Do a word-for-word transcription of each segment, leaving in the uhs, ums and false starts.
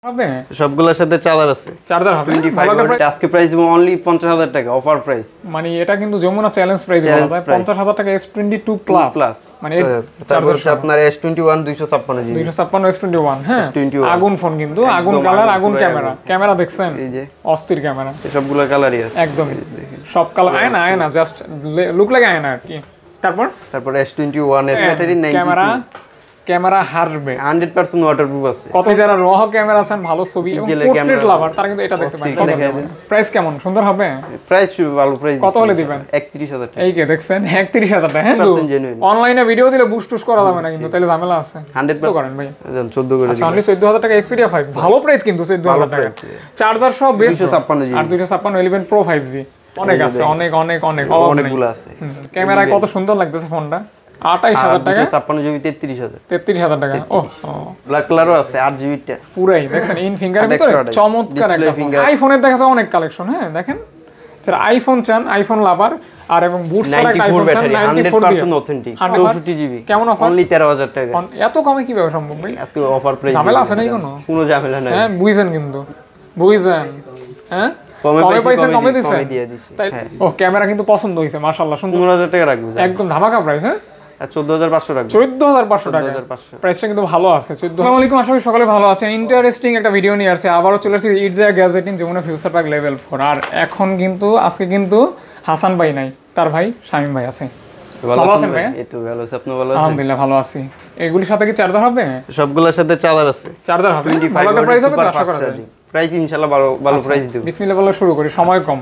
হবে সবগুলোর সাথে চার্জার আছে চার্জার হবে আজকে প্রাইস দিব অনলি পঞ্চাশ হাজার টাকা অফার প্রাইস মানে এটা কিন্তু যমুনা চ্যালেঞ্জ প্রাইস বলা যায় পঞ্চাশ হাজার টাকা এস টোয়েন্টি টু প্লাস মানে এর চার্জার আপনার এস টোয়েন্টি ওয়ান দুইশো ছাপ্পান্ন জিবি দুইশো ছাপ্পান্ন এস টোয়েন্টি ওয়ান হ্যাঁ আগুন ফোন কিন্তু আগুন কালার আগুন ক্যামেরা ক্যামেরা দেখছেন এই যে অস্থির ক্যামেরা সবগুলো কালারই আছে একদম সব কালার আয় না আয় না জাস্ট লুক লাগে আয় না আর কি তারপর তারপর এস টোয়েন্টি ওয়ান এর ব্যাটারি ক্যামেরা ক্যামেরা হারবে হান্ড্রেড পার্সেন্ট ওয়াটারপ্রুফ আছে কত যারা র ক্যামেরা আছেন ভালো ছবি এবং পোর্ট্রেট লাভার তারা কিন্তু এটা দেখতে পারেন প্রাইস কেমন সুন্দর হবে প্রাইস ভালো প্রাইস কত হলে দিবেন একত্রিশ হাজার টাকা এই কে দেখছেন একত্রিশ হাজার টাকা হ্যাঁ অনলাইনে ভিডিও দিলে বুস্ট টুস করা যাবে না কিন্তু তাহলে ঝামেলা আছে হান্ড্রেড তো করেন ভাই চৌদ্দ করে আচ্ছা অনলি চৌদ্দ হাজার টাকা এক্সপেরিয়া ফাইভ ভালো প্রাইস কিন্তু চৌদ্দ হাজার টাকা চার্জার সব দুইশো ছাপ্পান্ন জিবি আর দুইশো ছাপ্পান্ন ইলেভেন প্রো ফাইভ জি অনেক আছে অনেক অনেক অনেক অনেকগুলো আছে ক্যামেরা কত সুন্দর লাগতেছে ফোনটা আঠাইশ হাজার টাকা ছাপ্পান্ন জিবি তেত্রিশ হাজার তেত্রিশ হাজার টাকা ও ব্ল্যাক কালারও আছে আট জিবি টা পুরাই দেখছেন ইন ফিঙ্গারের ভিতরে চমৎকার একটা আইফোনের দেখা যায় অনেক কালেকশন হ্যাঁ দেখেন যারা আইফোন চান আইফোন লাভার আর এবং বুটস এর একটা আইফোন চান নাইনটি ফোর দিয়ে অথেন্টিক চৌষট্টি জিবি কেমন অফার অনলি তেরো হাজার টাকা এত কমে কিভাবে সম্ভব ভাই আজকে অফার প্রাইস ঝামেলা আছে নাই কোনো কোনো ঝামেলা নাই হ্যাঁ বুঝছেন কিন্তু বুঝছেন হ্যাঁ কমে পয়সা কমে দিছে তাই ও ক্যামেরা কিন্তু পছন্দ হইছে মাশাআল্লাহ সুন্দর পনেরো হাজার টাকা রাখবো একদম ধামাকা প্রাইস হ্যাঁ চৌদ্দ হাজার পাঁচশো টাকা চৌদ্দ হাজার পাঁচশো টাকা প্রাইসটা কিন্তু ভালো আছে চৌদ্দ আসসালামু আলাইকুম আশা করি সকলে ভালো আছেন ইন্টারেস্টিং একটা ভিডিও নিয়ে আসছে আবারও চলে আসছে it's a gadget in Jamuna future park level four আর এখন কিন্তু আজকে কিন্তু হাসান ভাই নাই তার ভাই শামীম ভাই আছে ভালো আছেন ভাই এই তো ভালো আছি আপনি ভালো আছেন আলহামদুলিল্লাহ ভালো আছি এগুলির সাথে কি চার্জার হবে সবগুলোর সাথে চার্জার আছে চার্জার হবে ভালো একটা প্রাইস হবে তো আশা করা যায় প্রাইস ইনশাআল্লাহ ভালো ভালো প্রাইস দিব বিসমিল্লাহ বলে শুরু করি সময় কম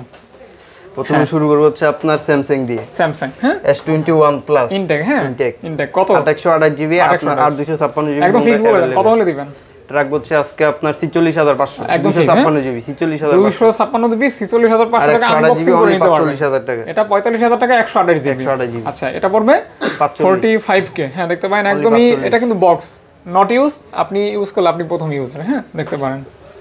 প্রথমে শুরু করব হচ্ছে আপনার স্যামসাং দিয়ে স্যামসাং হ্যাঁ S twenty one plus intact হ্যাঁ ইনটেক ইনটেক কত একশো আঠাশ জিবি আপনার আর দুইশো ছাপ্পান্ন জিবি একদম ফিক্স বলে কত হলে দিবেন ট্রাক হচ্ছে আজকে আপনার ছিচল্লিশ হাজার পাঁচশো দুইশো ছাপ্পান্ন জিবি ছিচল্লিশ হাজার দুইশো ছাপ্পান্ন জিবি ছিচল্লিশ হাজার পাঁচশো টাকা আনবক্সিং করে নিতে পারবেন চল্লিশ হাজার টাকা এটা পঁয়তাল্লিশ হাজার টাকা একশো আঠাশ জিবি আচ্ছা এটা পড়বে ফর্টি ফাইভ কে হ্যাঁ দেখতে পারেন একদমই এটা কিন্তু বক্স নট ইউজ আপনি ইউজ করলে আপনি প্রথম ইউজার হ্যাঁ দেখতে পারেন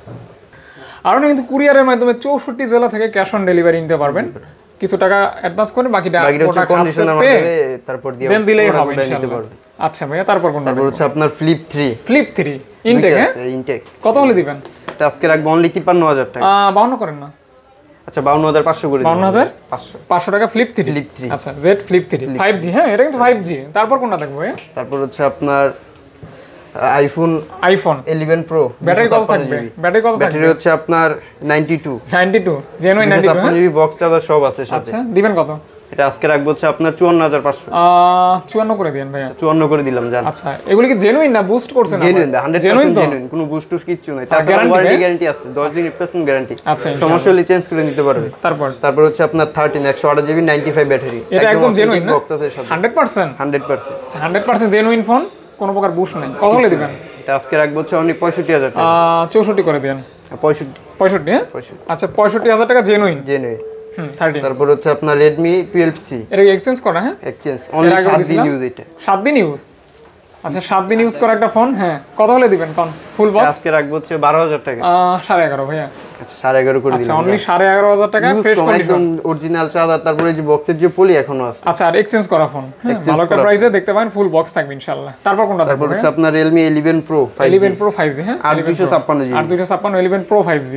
আর কিন্তু কুরিয়ারের মাধ্যমে চৌষট্টি জেলা থেকে ক্যাশ অন ডেলিভারি নিতে পারবেন কিছু টাকা অ্যাডভান্স করে বাকিটা প্রোডাক্ট কন্ডিশনের মাধ্যমে তারপর দিয়ে দেন দিলেই হবে ইনশাআল্লাহ আচ্ছা ভাইয়া তারপর কোনটা তারপর হচ্ছে আপনার flip three flip three intact হ্যাঁ ইনটেক কত হলে দিবেন এটা আজকে রাখবো অনলি তিপ্পান্ন হাজার টাকা বাউন্ন করেন না আচ্ছা বাউন্ন হাজার পাঁচশো করে বাউন্ন হাজার পাঁচশো পাঁচশো টাকা ফ্লিপ থ্রি ফ্লিপ থ্রি আচ্ছা Z flip three five G হ্যাঁ এটা কিন্তু ফাইভ জি তারপর কোনটা দেখবো ভাইয়া তারপর হচ্ছে আপনার iPhone iPhone eleven pro battery কত থাকবে ব্যাটারি কত থাকবে ব্যাটারি হচ্ছে আপনার ninety two ninety two genuine ninety two GB box charger সব আছে সাথে আচ্ছা দিবেন কত এটা আজকে রাখবো হচ্ছে আপনার চুয়ান্ন হাজার পাঁচশো চুয়ান্ন করে দিবেন ভাইয়া চুয়ান্ন করে দিলাম জান আচ্ছা এগুলি কি জেনুইন না বুস্ট করছেন না জেনুইন হান্ড্রেড পার্সেন্ট জেনুইন কোনো বুস্ট টুস কিছু নাই তারপর ওয়ারেন্টি গ্যারান্টি আছে দশ দিন রিপ্লেসমেন্ট গ্যারান্টি আচ্ছা সমস্যা হলে চেঞ্জ করে নিতে পারবে তারপর তারপর হচ্ছে আপনার থার্টিন একশো আঠাশ জিবি নাইনটি ফাইভ ব্যাটারি এটা একদম জেনুইন বক্স আছে সাথে hundred percent hundred percent hundred percent genuine phone কোনো প্রকার বুস্ট নাই কত হলে দিবেন এটা আজকে রাখবো হচ্ছে অনলি পঁয়ষট্টি হাজার টাকা চৌষট্টি করে দেন পঁয়ষট্টি পঁয়ষট্টি হ্যাঁ আচ্ছা পঁয়ষট্টি হাজার টাকা জেনুইন জেনুইন হুম থার্টিন তারপর হচ্ছে আপনার রেডমি টুয়েলভ সি এটা এক্সচেঞ্জ করা হ্যাঁ এক্সচেঞ্জ অনলি সাত দিন ইউজ এটা সাত দিন ইউজ আচ্ছা সাত দিন ইউজ করা একটা ফোন হ্যাঁ কত হলে দিবেন কোন ফুল বক্স আজকে রাখবো হচ্ছে বারো হাজার টাকা সাড়ে এগারো ভাইয়া আচ্ছা সাড়ে এগারো করে দিলাম আচ্ছা অনলি সাড়ে এগারো হাজার টাকা ফ্রেশ কন্ডিশন অরিজিনাল চার্জার তারপরে যে বক্সের যে পলি এখনো আছে আচ্ছা আর এক্সচেঞ্জ করা ফোন ভালো একটা প্রাইসে দেখতে পারেন ফুল বক্স থাকবে ইনশাআল্লাহ তারপর কোনটা তারপর হচ্ছে আপনার Realme eleven pro eleven pro five G হ্যাঁ আর দুইশো ছাপ্পান্ন জিবি আর দুইশো ছাপ্পান্ন ইলেভেন প্রো ফাইভ জি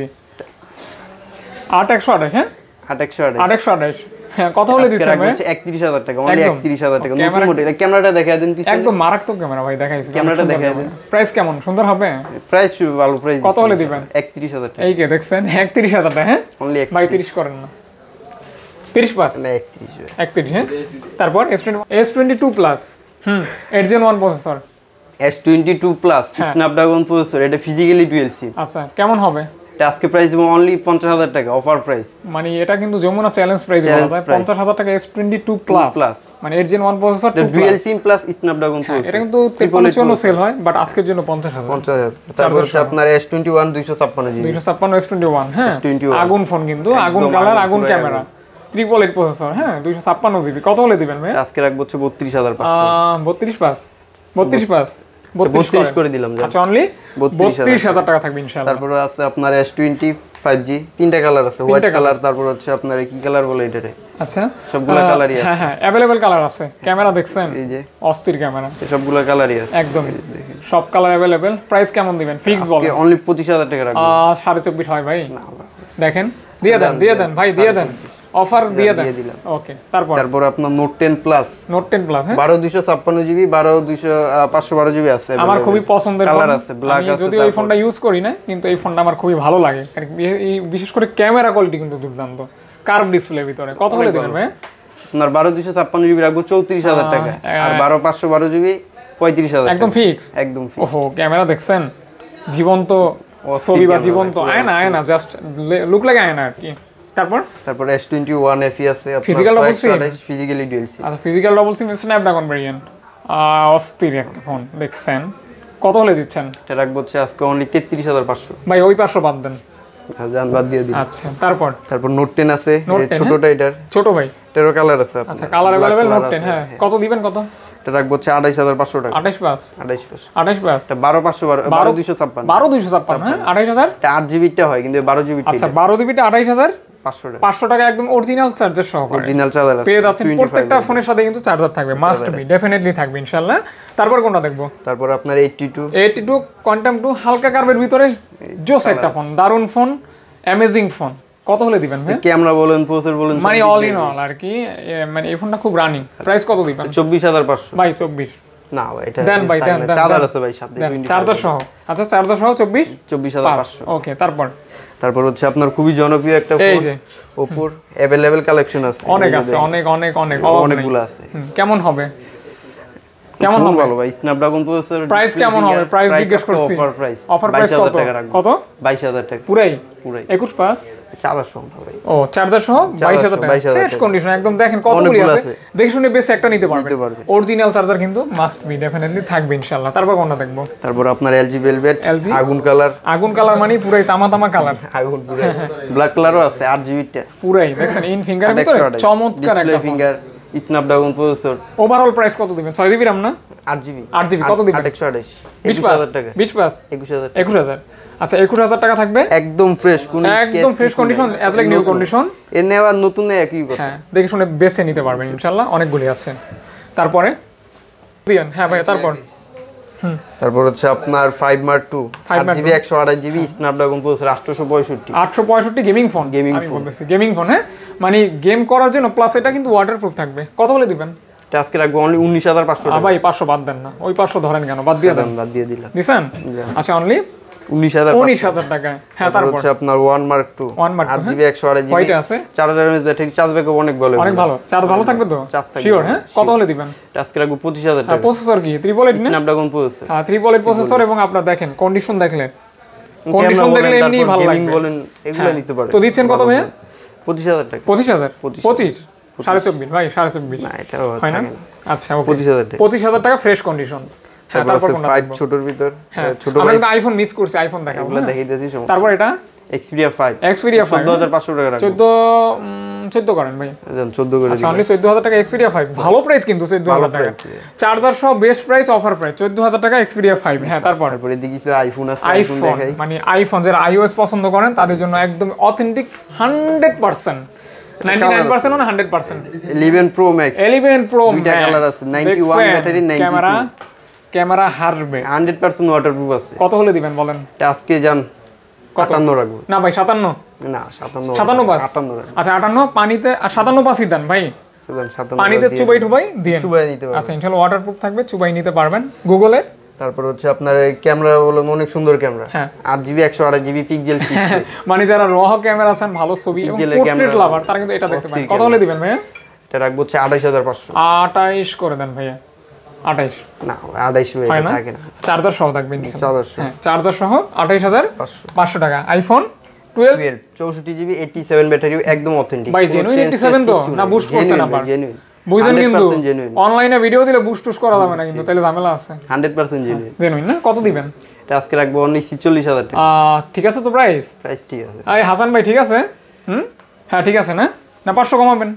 আট একশো আঠাশ হ্যাঁ আট একশো আঠাশ আট একশো আঠাশ হ্যাঁ কত হলে দিচ্ছেন ভাই একত্রিশ হাজার টাকা অনলি একত্রিশ হাজার টাকা নতুন মডেল ক্যামেরাটা দেখায় দেন পিছনে একদম মারাত্মক ক্যামেরা ভাই দেখাইছি ক্যামেরাটা দেখায় দেন প্রাইস কেমন সুন্দর হবে প্রাইস ভালো প্রাইস কত হলে দিবেন একত্রিশ হাজার টাকা এই কে দেখছেন একত্রিশ হাজার টাকা হ্যাঁ অনলি ভাই তিরিশ করেন না তিরিশ পাস না একত্রিশ একত্রিশ হ্যাঁ তারপর এস টোয়েন্টি টু প্লাস হুম eight gen one processor S twenty two plus Snapdragon processor এটা ফিজিক্যালি ডুয়াল সিম আচ্ছা কেমন হবে এটা আজকে প্রাইস দিব অনলি পঞ্চাশ হাজার টাকা অফার প্রাইস মানে এটা কিন্তু যমুনা চ্যালেঞ্জ প্রাইস বলা যায় পঞ্চাশ হাজার টাকা এস টোয়েন্টি টু প্লাস মানে eight gen one processor dual SIM plus Snapdragon processor এটা কিন্তু তিপ্পান্ন চুয়ান্ন সেল হয় বাট আজকের জন্য পঞ্চাশ হাজার পঞ্চাশ হাজার তারপর আপনার এস টোয়েন্টি ওয়ান দুইশো ছাপ্পান্ন জিবি দুইশো ছাপ্পান্ন এস টোয়েন্টি ওয়ান হ্যাঁ আগুন ফোন কিন্তু আগুন কালার আগুন ক্যামেরা ট্রিপল এইট প্রসেসর হ্যাঁ দুইশো ছাপ্পান্ন জিবি কত হলে দিবেন ভাই আজকে রাখবো হচ্ছে বত্রিশ হাজার বত্রিশ পাস বত্রিশ পাস বত্রিশ করে দিলাম আচ্ছা অনলি বত্রিশ হাজার টাকা থাকবে ইনশাআল্লাহ তারপর আছে আপনার এস টোয়েন্টি ফাইভ জি তিনটা কালার আছে, হোয়াইট কালার, তারপর হচ্ছে আপনার কি কালার বলে এটারে, আচ্ছা সবগুলা কালারই আছে। হ্যাঁ হ্যাঁ अवेलेबल কালার আছে। ক্যামেরা দেখছেন, এই যে অস্থির ক্যামেরা, সবগুলা কালারই আছে একদম সব কালার अवेलेबल। প্রাইস কেমন দিবেন? ফিক্স বলেন। অনলি পঁচিশ হাজার টাকা রাখবো। আ সাড়ে চব্বিশ হয় ভাই, দেখেন দিয়ে দেন দিয়ে দেন ভাই, দিয়ে দেন, অফার দিয়ে দেন। ওকে, তারপর তারপর আপনার note ten plus, note ten plus হ্যাঁ বারো দুইশো ছাপ্পান্ন জিবি, বারো দুইশো পাঁচশো বারো জিবি আছে। আমার খুবই পছন্দের কালার আছে, ব্ল্যাক আছে। যদিও এই ফোনটা ইউজ করি না, কিন্তু এই ফোনটা আমার খুবই ভালো লাগে, এই বিশেষ করে ক্যামেরা কোয়ালিটি কিন্তু দুর্দান্ত, কার্ভ ডিসপ্লের ভিতরে। কত হলে দিবেন ভাই? আপনার বারো দুইশো ছাপ্পান্ন জিবি রাখবো চৌত্রিশ হাজার টাকা, আর বারো পাঁচশো বারো জিবি পঁয়ত্রিশ হাজার। একদম ফিক্স, একদম ফিক্স। ওহো, ক্যামেরা দেখছেন, জীবন্ত ছবি বা জীবন্ত আয়না, আয়না জাস্ট লুক লাগে আয়না আর কি। তারপর তারপর S twenty one F E আছে, physical double SIM, physically dual SIM. আচ্ছা physical double SIM Snapdragon variant, অস্থির একটা ফোন দেখছেন। কত হলে দিচ্ছেন? এটা রাখবো হচ্ছে আজকে অনলি তেত্রিশ হাজার পাঁচশো। ভাই ওই পাঁচশো বাদ দেন, জান বাদ দিয়ে দিন। আচ্ছা তারপর তারপর নোট টেন আছে, ছোটটা, এটার ছোট ভাই, এটারও কালার আছে। আচ্ছা কালার अवेलेबल নোট টেন, হ্যাঁ কত দিবেন? কত? এটা রাখবো হচ্ছে আঠাইশ হাজার পাঁচশো টাকা। আঠাইশ পাঁচ, আঠাইশ পাঁচ, আঠাইশ পাঁচ, এটা বারো পাঁচশো বারো দুইশো ছাপ্পান্ন, বারো দুইশো ছাপ্পান্ন, হ্যাঁ আঠাইশ হাজার। এটা আট জিবিটা হয়, কিন্তু বারো জিবি। আচ্ছা বারো জিবিটা আঠাইশ হাজার পাঁচশো টাকা, পাঁচশো টাকা একদম অরিজিনাল চার্জার সহ অরিজিনাল চার্জার পেয়ে যাচ্ছেন। প্রত্যেকটা ফোনের সাথে কিন্তু চার্জার থাকবে, মাস্ট বি, ডেফিনেটলি থাকবে ইনশাআল্লাহ। তারপর কোনটা দেখবো? তারপর আপনার eighty two, eighty two quantum two, হালকা কার্ভের ভিতরে জোস একটা ফোন, দারুণ ফোন, অ্যামেজিং ফোন। কত হলে দিবেন ভাই? ক্যামেরা বলেন, প্রসেসর বলেন, মানে অল ইন অল আর কি, মানে এই ফোনটা খুব রানিং। প্রাইস কত দিবেন? চব্বিশ হাজার পাঁচশো। ভাই চব্বিশ না ভাই, এটা দেন ভাই, দেন দেন, চার্জার আছে ভাই সাথে, চার্জার সহ। আচ্ছা চার্জার সহ চব্বিশ, চব্বিশ হাজার পাঁচশো। ওকে, তারপর তারপর হচ্ছে আপনার খুবই জনপ্রিয় একটা ফোন, এই যে ওপোর अवेलेबल কালেকশন আছে, অনেক আছে, অনেক অনেক অনেক অনেকগুলো আছে। কেমন হবে? কেমন হবে? ভালো ভাই, স্ন্যাপড্রাগন প্রসেসর। প্রাইস কেমন হবে? প্রাইস জিজ্ঞেস করছি। অফার প্রাইস, অফার প্রাইস কত? কত? বাইশ হাজার টাকা পুরাই পুরাই একুশ পাস, চার্জার সহ ভাই। ও চার্জার সহ বাইশ হাজার টাকা, ফ্রেশ কন্ডিশন একদম। দেখেন কতগুলো আছে, দেখে শুনে বেশ একটা নিতে পারবেন। অরিজিনাল চার্জার কিন্তু মাস্ট বি, ডেফিনেটলি থাকবে ইনশাআল্লাহ। তারপর কোনটা দেখবো? তারপর আপনার এলজি ভেলভেট, আগুন কালার। আগুন কালার মানে পুরাই তামা তামা কালার, আগুন পুরাই। ব্ল্যাক কালারও আছে, আট জিবি টা পুরাই। দেখছেন ইন ফিঙ্গারের ভিতরে চমৎকার একটা finger, Snapdragon processor. Overall price কত দিবেন? ছয় জিবি RAM না আট জিবি? আট জিবি কত দিবেন? একশো আঠাশ, বিশ হাজার টাকা, বিশ পাস একুশ হাজার, একুশ হাজার। আচ্ছা একুশ হাজার টাকা থাকবে, একদম ফ্রেশ, কোন একদম fresh condition, as like new condition. এর নেওয়ার নতুন একই কথা, হ্যাঁ দেখে শুনে বেছে নিতে পারবেন ইনশাআল্লাহ, অনেকগুলি আছে। তারপরে দিয়েন, হ্যাঁ ভাই তারপর তারপর হচ্ছে আপনার ফাইভ মার্ক টু, আট জিবি একশো আঠাশ জিবি স্ন্যাপড্রাগন প্রসেসর, আটশো পঁয়ষট্টি, আটশো পঁয়ষট্টি গেমিং ফোন, গেমিং আমি বলতেছি গেমিং ফোন, হ্যাঁ মানে গেম করার জন্য, প্লাস এটা কিন্তু ওয়াটারপ্রুফ থাকবে। কত হলে দিবেন? এটা আজকে রাখবো অনলি উনিশ হাজার পাঁচশো টাকা। ভাই পাঁচশো বাদ দেন না, ওই পাঁচশো ধরেন কেন, বাদ দিয়ে দেন। বাদ দিয়ে দিলাম, দিছেন? আচ্ছা অনলি উনিশ হাজার, উনিশ হাজার টাকা। হ্যাঁ তারপর হচ্ছে আপনার one mark two, one mark আট জিবি একশো আঠাশ জিবি, কয়টা আছে? চার্জার মধ্যে ঠিক চার্জ ব্যাকআপ অনেক ভালো, অনেক ভালো চার্জ, ভালো থাকবে তো শিওর? হ্যাঁ কত হলে দিবেন? আজকে রাখবো পঁচিশ হাজার টাকা। প্রসেসর কি ট্রিপল এইট না? স্ন্যাপড্রাগন প্রসেসর, হ্যাঁ ট্রিপল এইট প্রসেসর, এবং আপনার দেখেন কন্ডিশন দেখলে, কন্ডিশন দেখলে এমনি ভালো লাগবে, বলেন এগুলো নিতে পারেন। তো দিচ্ছেন কত ভাই? পঁচিশ হাজার টাকা। পঁচিশ হাজার, পঁচিশ, সাড়ে চব্বিশ ভাই, সাড়ে চব্বিশ না এটাও হয় না? আচ্ছা ওকে, পঁচিশ হাজার টাকা, পঁচিশ হাজার টাকা ফ্রেশ কন্ডিশন। হ্যাঁ তারপর কোনটা? ফাইভ ছোটর ভিতর, ছোট ভাই, আমি তো আইফোন মিস করছি, আইফোন দেখাবো, এগুলো দেখিয়ে দিয়েছি। তারপর এটা এক্সপিরিয়া ফাইভ, এক্সপিরিয়া ফাইভ চোদ্দ হাজার পাঁচশো টাকা রাখবো। চোদ্দ চোদ্দ করেন ভাই, চোদ্দ করে আচ্ছা অনলি চোদ্দ হাজার টাকা এক্সপিরিয়া ফাইভ, ভালো প্রাইস কিন্তু চোদ্দ হাজার টাকা, চার্জার সহ বেস্ট প্রাইস, অফার প্রাইস চোদ্দ হাজার টাকা এক্সপিরিয়া ফাইভ। হ্যাঁ তারপর তারপরে দেখি আইফোন আছে, আইফোন মানে আইফোন যারা আইওএস পছন্দ করেন তাদের জন্য একদম authentic hundred percent, ninety nine percent না hundred percent. Eleven Pro Max, eleven Pro দুইটা কালার আছে, ninety one battery, camera camera হারবে, হান্ড্রেড পার্সেন্ট ওয়াটারপ্রুফ আছে। কত হলে দিবেন বলেন? আজকে যান আটান্ন রাখবো। না ভাই সাতান্ন, না সাতান্ন, সাতান্ন পাস, আচ্ছা আটান্ন পানিতে, সাতান্ন পাসই দেন ভাই, পানিতে চুবাই টুবাই দিয়ে চুবাই নিতে পারবেন। আচ্ছা ইনশাআল্লাহ ওয়াটারপ্রুফ থাকবে, চুবাই নিতে পারবেন। গুগলের তারপর হচ্ছে আপনার ক্যামেরা হলো অনেক সুন্দর ক্যামেরা, আট জিবি একশো আঠাশ জিবি পিক্সেল, মানে যারা র ক্যামেরা আছেন ভালো ছবি এবং পোর্ট্রেট লাভার তারা কিন্তু এটা দেখতে পারেন। কত হলে দিবেন ভাইয়া? এটা রাখবো হচ্ছে আঠাইশ হাজার পাঁচশো। আঠাইশ করে দেন ভাইয়া, আঠাইশ না আঠাইশ হয় না, চার্জার সহ থাকবে, চার্জার সহ, হ্যাঁ চার্জার সহ আঠাইশ হাজার পাঁচশো টাকা। আইফোন টুয়েলভ, চৌষট্টি জিবি এইটটি সেভেন ব্যাটারি, একদম অথেন্টিক ভাই, জেনুইন এইটটি সেভেন তো না, বুস্ট করছে না আবার, জেনুইন বুঝেন, কিন্তু অনলাইনে ভিডিও দিলে বুস্ট টুস করা যাবে না, কিন্তু তাহলে ঝামেলা আছে, হান্ড্রেড পার্সেন্ট জেনুইন, জেনুইন না? কত দিবেন? এটা আজকে রাখবো অনলি ছিচল্লিশ হাজার টাকা। ঠিক আছে তো প্রাইস, প্রাইস ঠিক আছে। এই হাসান ভাই ঠিক আছে? হুম হ্যাঁ ঠিক আছে না, না পাঁচশো কমাবেন?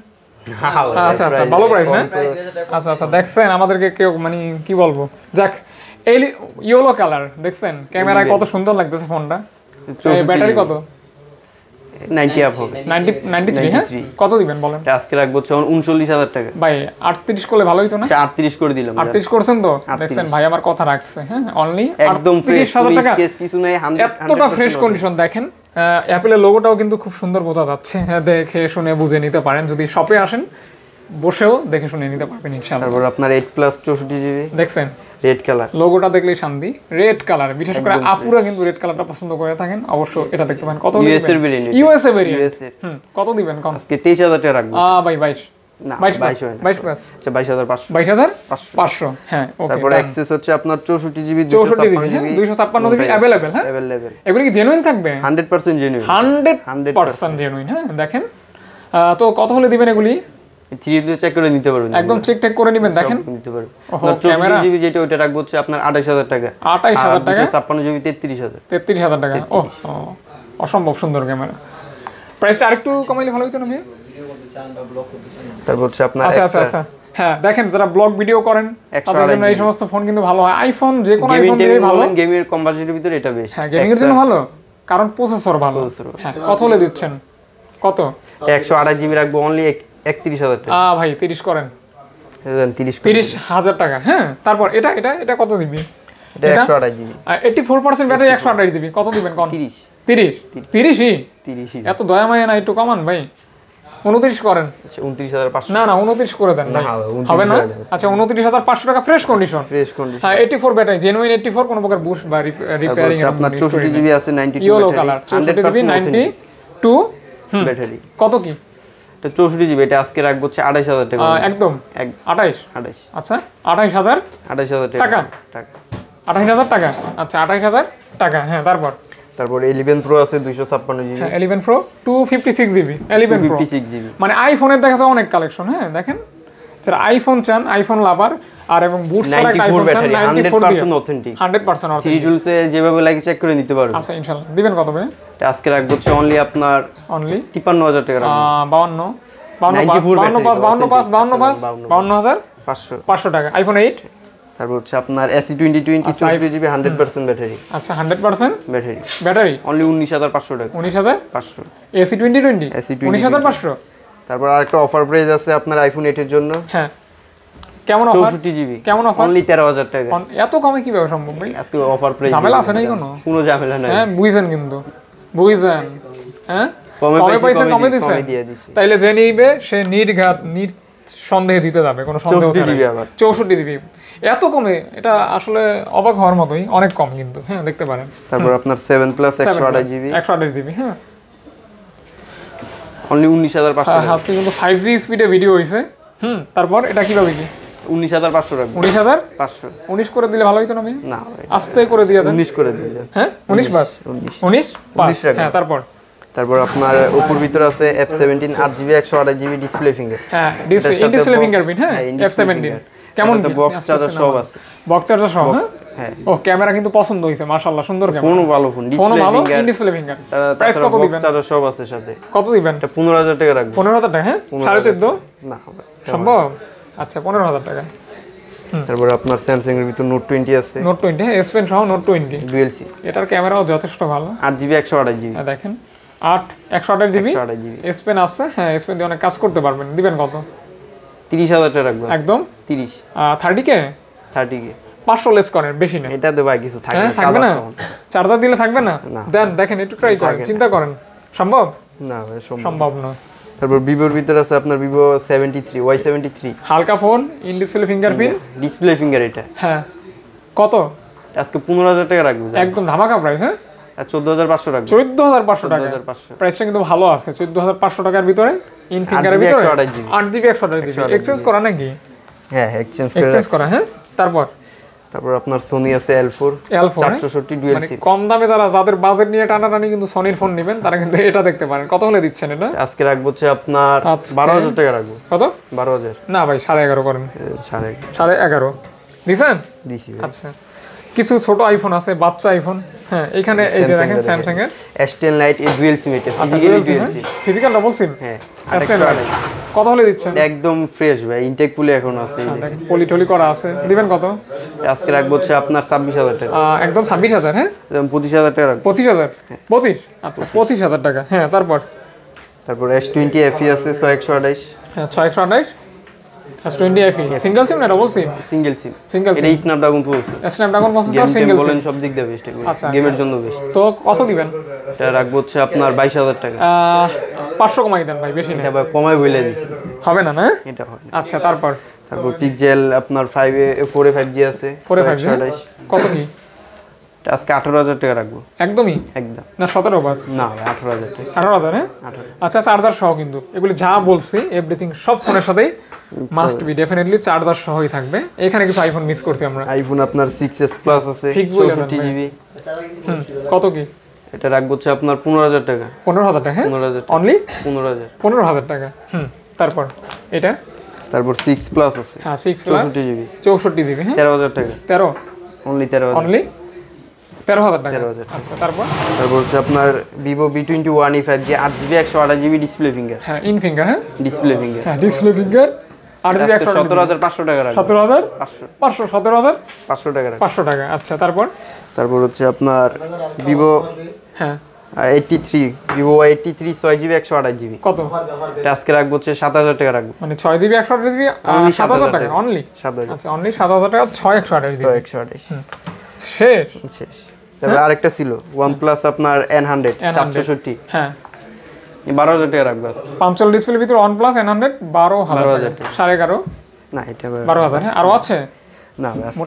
আচ্ছা আচ্ছা ভালো প্রাইস না? আচ্ছা আচ্ছা দেখছেন আমাদেরকে কেউ মানে কি বলবো, যাক এই ইয়েলো কালার দেখছেন, ক্যামেরায় কত সুন্দর লাগতেছে ফোনটা। ব্যাটারি কত? নব্বই আপ হবে নব্বই নব্বই হ্যাঁ কত দিবেন বলেন আজকে রাখবো উনচল্লিশ হাজার টাকা ভাই আটত্রিশ করলে ভালো হতো না আটত্রিশ করে দিলাম আটত্রিশ করছেন তো দেখছেন ভাই আমার কথা রাখছে হ্যাঁ অনলি একদম ফ্রেশ হাজার টাকা কিছু নাই এতটা ফ্রেশ কন্ডিশন দেখেন অ্যাপেলের লোগোটাও কিন্তু খুব সুন্দর বোঝা যাচ্ছে হ্যাঁ দেখে শুনে বুঝে নিতে পারেন যদি শপে আসেন বসেও দেখে শুনে নিতে পারবেন ইনশাআল্লাহ তারপর আপনার এইট প্লাস চৌষট্টি জিবি দেখছেন রেড কালার লোগোটা দেখলেই শান্তি রেড কালার বিশেষ করে আপুরা কিন্তু রেড কালারটা পছন্দ করে থাকেন অবশ্য এটা দেখতে পারেন কত ইউএস এর ভেরিয়েন্ট ইউএস এর ভেরিয়েন্ট হুম কত দিবেন কোন আজকে তেইশ হাজার টাকা রাখবো আ ভাই বাইশ না বাইশ বাইশ বাইশ প্লাস আচ্ছা বাইশ হাজার পাঁচশো বাইশ হাজার পাঁচশো হ্যাঁ ওকে তারপর অ্যাক্সেস হচ্ছে আপনার চৌষট্টি জিবি চৌষট্টি জিবি দুইশো ছাপ্পান্ন জিবি अवेलेबल হ্যাঁ अवेलेबल এগুলো কি জেনুইন থাকবে hundred percent genuine hundred percent genuine হ্যাঁ দেখেন তো কত হলে দিবেন এগুলি থ্রি ডি চেক করে নিতে পারবেন একদম চেক টেক করে নেবেন দেখেন নিতে পারবেন আপনার চৌষট্টি জিবি যেটা ওটা রাখবো হচ্ছে আপনার আঠাশ হাজার টাকা আঠাশ হাজার টাকা ছাপ্পান্ন জিবি তেত্রিশ হাজার তেত্রিশ হাজার টাকা ও অসম্ভব সুন্দর ক্যামেরা প্রাইসটা আরেকটু কমাইলে ভালো হতো না ভাই তারপর হচ্ছে আপনার আচ্ছা আচ্ছা আচ্ছা হ্যাঁ দেখেন যারা ব্লগ ভিডিও করেন তাদের জন্য এই সমস্ত ফোন কিন্তু ভালো হয় আইফোন যে কোনো আইফোন দিয়ে ভালো গেমের কম বাজেটের ভিতরে এটা বেশ হ্যাঁ গেমিং এর জন্য ভালো কারণ প্রসেসর ভালো হ্যাঁ কত হলে দিচ্ছেন কত একশো আঠাশ জিবি রাখবো অনলি একত্রিশ হাজার টাকা আ ভাই তিরিশ করেন তিরিশ তিরিশ হাজার টাকা হ্যাঁ তারপর এটা এটা এটা কত জিবি এটা একশো আঠাশ জিবি চুরাশি পার্সেন্ট ব্যাটারি একশো আঠাশ জিবি কত দিবেন কোন তিরিশ তিরিশ তিরিশই তিরিশ এত দয়া মায়া না একটু কমান ভাই উনত্রিশ করেন উনত্রিশ হাজার পাঁচশো না না উনত্রিশ করে দেন ভাই হবে না আচ্ছা উনত্রিশ হাজার পাঁচশো টাকা ফ্রেশ কন্ডিশন ফ্রেশ কন্ডিশন হ্যাঁ চুরাশি ব্যাটারি জেনুইন আটাশি কোনো প্রকার বুস্ট বা রিপেয়ারিং এর আপনার চৌষট্টি জিবি আছে নাইনটি টু ইয়েলো কালার চৌষট্টি জিবি নাইনটি টু ব্যাটারি কত কি এটা চৌষট্টি জিবি এটা আজকে রাখবো হচ্ছে আঠাশ হাজার টাকা একদম আঠাশ আঠাশ আচ্ছা আঠাশ হাজার আঠাশ হাজার টাকা টাকা আঠাশ হাজার টাকা আচ্ছা আঠাশ হাজার টাকা হ্যাঁ তারপর তারপর ইলেভেন প্রো আছে দুইশো ছাপ্পান্ন জিবি হ্যাঁ eleven Pro two fifty six GB eleven Pro fifty six GB মানে আইফোনের দেখা যায় অনেক কালেকশন হ্যাঁ দেখেন যারা আইফোন চান আইফোন লাভার আর এবং বুটস এর একটা আইফোন চান নাইনটি ফোর দিয়ে অথেন্টিক হান্ড্রেড পার্সেন্ট থ্রি টুলসে যেভাবে লাগে চেক করে নিতে পারবেন আচ্ছা ইনশাআল্লাহ দিবেন কত ভাই আজকে রাখবো হচ্ছে অনলি আপনার অনলি তিপ্পান্ন হাজার টাকা রাখবো বাউন্ন বাউন্ন পাঁচ বাউন্ন পাঁচ বাউন্ন পাঁচ বাউন্ন হাজার পাঁচশো পাঁচশো টাকা আইফোন এইট তারপর হচ্ছে আপনার এসি টোয়েন্টি টোয়েন্টি চৌষট্টি জিবি হান্ড্রেড পার্সেন্ট ব্যাটারি আচ্ছা hundred percent battery battery only উনিশ হাজার পাঁচশো টাকা উনিশ হাজার পাঁচশো এসি টোয়েন্টি টোয়েন্টি উনিশ হাজার পাঁচশো তারপর আরেকটা অফার প্রাইস আছে আপনার আইফোন এইট এর জন্য হ্যাঁ কেমন অফার চৌষট্টি জিবি কেমন অফার অনলি তেরো হাজার টাকা এত কমে কিভাবে সম্ভব ভাই আজকে অফার প্রাইস ঝামেলা আছে নাকি কোনো কোনো ঝামেলা নাই হ্যাঁ বুঝছেন কিন্তু বুঝছেন হ্যাঁ কমে পয়সা কমে দিছে তাইলে যে নিবে সে নির্ঘাত নির সন্দেহে দিতে যাবে কোনো সন্দেহ ছাড়াই চৌষট্টি জিবি এত কমে এটা আসলে অবাক হওয়ার মতোই অনেক কম কিন্তু হ্যাঁ দেখতে পারেন তারপর আপনার সেভেন প্লাস একশো আঠাশ জিবি একশো আঠাশ জিবি হ্যাঁ অনলি উনিশ হাজার পাঁচশো আজকে কিন্তু ফাইভ জি স্পিডে ভিডিও হইছে হুম তারপর এটা কিভাবে কি উনিশ হাজার পাঁচশো রাখবো উনিশ হাজার পাঁচশো উনিশ করে দিলে ভালো হইতো না ভাই না আস্তে করে দিয়ে দেন উনিশ করে দিলে হ্যাঁ উনিশ বাস উনিশ উনিশ হ্যাঁ তারপর তারপর আপনার উপর ভিতর আছে এফ সেভেন্টিন আট জিবি একশো আঠাশ জিবি ডিসপ্লে ফিঙ্গার হ্যাঁ ডিসপ্লে ফিঙ্গারপ্রিন্ট হ্যাঁ এফ সেভেন্টিন কেমন বক্স চার্জার সব আছে বক্স চার্জার সহ হ্যাঁ ও ক্যামেরা কিন্তু পছন্দ হইছে মাশাআল্লাহ সুন্দর ক্যামেরা ফোন ভালো phone display finger display finger price কত দিবেন বক্স চার্জার সব আছে সাথে কত দিবেন এটা পনেরো হাজার টাকা রাখবো পনেরো হাজার টাকা হ্যাঁ সাড়ে চোদ্দ না সম্ভব আচ্ছা পনেরো হাজার টাকা তারপর আপনার স্যামসাং এর ভিতর নোট টোয়েন্টি আছে নোট টোয়েন্টি হ্যাঁ এস পেন সহ নোট টোয়েন্টি ডুয়াল সি এটার ক্যামেরাও যথেষ্ট ভালো আট জিবি একশো আঠাশ জিবি হ্যাঁ দেখেন আট একশো আঠাশ জিবি এস পেন আছে হ্যাঁ এস পেন দিয়ে অনেক কাজ করতে পারবেন দিবেন কত তিরিশ হাজার টাকা রাখবো একদম তিরিশ থার্টি কে থার্টি কে পাঁচশো লেস করেন বেশি না এটা তো ভাই কিছু থাকবে থাকবে না চার্জার দিলে থাকবে না দেন দেখেন একটু ট্রাই করেন চিন্তা করেন সম্ভব না ভাই সম্ভব না তারপর ভিভোর ভিতর আছে আপনার Vivo seventy three Y seventy three হালকা phone in display fingerprint display finger এটা হ্যাঁ কত আজকে পনেরো হাজার টাকা রাখবো একদম ধামাকা প্রাইস হ্যাঁ চোদ্দ হাজার পাঁচশো রাখবো চোদ্দ হাজার পাঁচশো টাকা প্রাইসটা কিন্তু ভালো আছে চোদ্দ হাজার পাঁচশো টাকার ভিতরে ইন ফিঙ্গারের ভিতরে আট জিবি একশো আঠাশ জিবি এক্সচেঞ্জ করা নাকি হ্যাঁ এক্সচেঞ্জ এক্সচেঞ্জ করা হ্যাঁ তারপর তারপর আপনার সোনি আছে এল ফোর এল ফোর চারশো ষাট ডুয়াল মানে সিম কম দামে যারা যাদের বাজেট নিয়ে টানাটানি কিন্তু সোনির ফোন নেবেন তারা কিন্তু এটা দেখতে পারেন কত হলে দিচ্ছেন এটা আজকে রাখবো হচ্ছে আপনার বারো হাজার টাকা রাখবো কত বারো হাজার না ভাই সাড়ে এগারো করেন সাড়ে সাড়ে এগারো দিছেন দিছি আচ্ছা কিছু ছোট আইফোন আছে, বাচ্চা আইফোন। হ্যাঁ এখানে এই যে দেখেন স্যামসাং এর S ten Lite dual SIM, এটা physically dual SIM, physical double SIM. হ্যাঁ এস টেন Lite কত হলে দিচ্ছেন? একদম ফ্রেশ ভাই, ইনটেক পুলি এখন আছে। দেখেন পলি টলি করা আছে, দিবেন কত? আজকে রাখবো হচ্ছে আপনার ছাব্বিশ হাজার টাকা। একদম ছাব্বিশ হাজার। হ্যাঁ একদম পঁচিশ হাজার টাকা রাখবো। পঁচিশ হাজার পঁচিশ আচ্ছা পঁচিশ হাজার টাকা। হ্যাঁ তারপর তারপর এস টোয়েন্টি এফই আছে ছয় একশো আঠাশ। হ্যাঁ ছয় একশো আঠাশ S twenty FE single SIM না double SIM? Single SIM. Single SIM, এটা Snapdragon processor, Snapdragon processor, single SIM. বলেন সব দিক দিয়ে বেস্ট, আচ্ছা গেমের জন্য বেস্ট। তো কত দিবেন? এটা রাখবো হচ্ছে আপনার বাইশ হাজার টাকা। পাঁচশো কমাই দেন ভাই, বেশি না। এটা কমাই বলে দিছি, হবে না না? এটা হয় না। আচ্ছা তারপর তারপর পিক্সেল আপনার five A four A five G আছে ফোর এ ফাইভ জি কত কি? এটা আজকে আঠারো হাজার টাকা রাখবো। একদমই একদম না, সতেরো বাস না ভাই, আঠারো হাজার টাকা। আঠারো হাজার। হ্যাঁ আচ্ছা চার্জার সহ কিন্তু এগুলি যা বলছি এভরিথিং সব ফোনের সাথেই মাস্ট বি ডেফিনেটলি চার্জার সহই থাকবে। এখানে কিছু আইফোন মিস করছি আমরা। আইফোন আপনার সিক্স এস প্লাস আছে চৌষট্টি জিবি। কত কি? এটা রাখবো হচ্ছে আপনার পনেরো হাজার টাকা। পনেরো হাজার টাকা? পনেরো হাজার অনলি পনেরো হাজার পনেরো হাজার টাকা। হুম তারপর এটা তারপর সিক্স প্লাস আছে, হ্যাঁ সিক্স প্লাস চৌষট্টি জিবি চৌষট্টি জিবি। হ্যাঁ তেরো হাজার টাকা। তেরো অনলি তেরো হাজার অনলি তেরো হাজার টাকা। তেরো হাজার। আচ্ছা তারপর তারপর হচ্ছে আপনার Vivo V twenty one E five G আট জিবি একশো আঠাশ জিবি ডিসপ্লে ফিঙ্গার। হ্যাঁ ইন ফিঙ্গার। হ্যাঁ ডিসপ্লে ফিঙ্গার, হ্যাঁ ডিসপ্লে ফিঙ্গার আট জিবি একশো সতেরো হাজার পাঁচশো টাকা রাখবো। সতেরো হাজার পাঁচশো পাঁচশো সতেরো হাজার পাঁচশো টাকা রাখবো। পাঁচশো টাকা। আচ্ছা তারপর তারপর হচ্ছে আপনার ভিভো হ্যাঁ eighty three Vivo Y eighty three ছয় জিবি একশো আঠাশ জিবি কত? এটা আজকে রাখবো হচ্ছে সাত হাজার টাকা রাখবো। মানে ছয় জিবি একশো আঠাশ জিবি সাত হাজার টাকা অনলি? সাত হাজার। আচ্ছা অনলি সাত হাজার টাকা ছয় একশো আঠাশ জিবি একশো আঠাশ শেষ শেষ। তারপর আরেকটা ছিল ওয়ান প্লাস আপনার এন হান্ড্রেড সাতষট্টি, হ্যাঁ বারো হাজার টাকা রাখবো আজকে। পাঁচশো ডিসপ্লের ভিতর ওয়ান প্লাস এন হান্ড্রেড বারো হাজার হাজার সাড়ে এগারো না এটা বারো হাজার। হ্যাঁ আরো আছে না